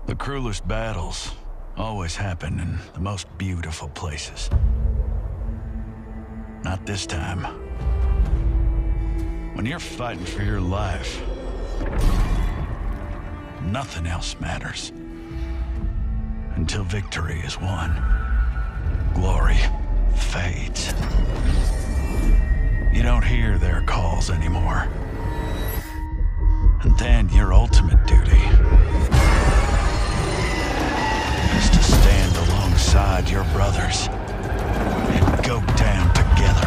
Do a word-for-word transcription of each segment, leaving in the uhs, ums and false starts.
The cruelest battles always happen in the most beautiful places. Not this time. When you're fighting for your life, nothing else matters. Until victory is won, glory fades. You don't hear their calls anymore. And then your ultimate duty is to stand alongside your brothers and go down together.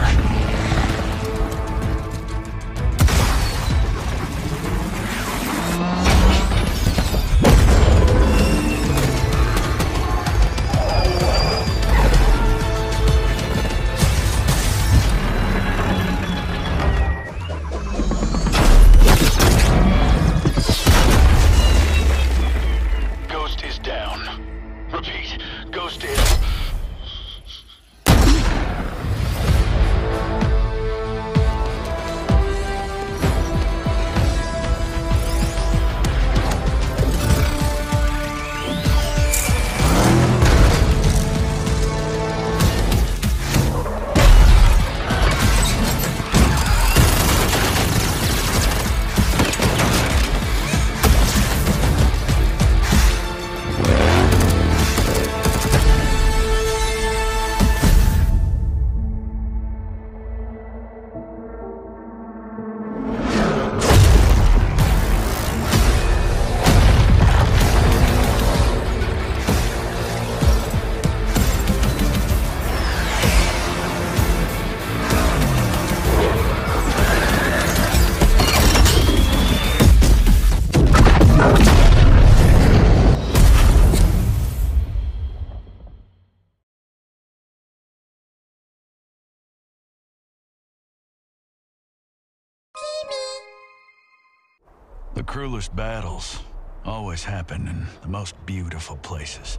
The cruelest battles always happen in the most beautiful places.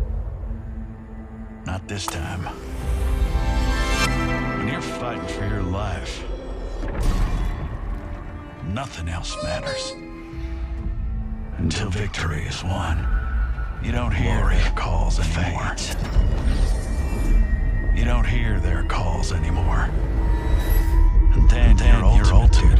Not this time. When you're fighting for your life, nothing else matters. Until victory is won, you don't hear their calls anymore. You don't hear their calls anymore. And then, then your ultimate